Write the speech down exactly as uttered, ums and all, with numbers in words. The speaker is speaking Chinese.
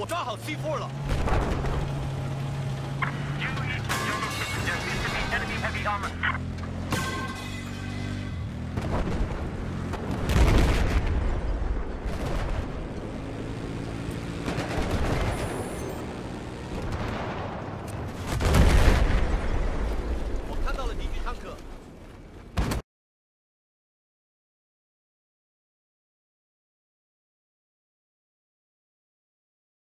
我抓好 C 四 了。 注意，有 enemy heavy armor.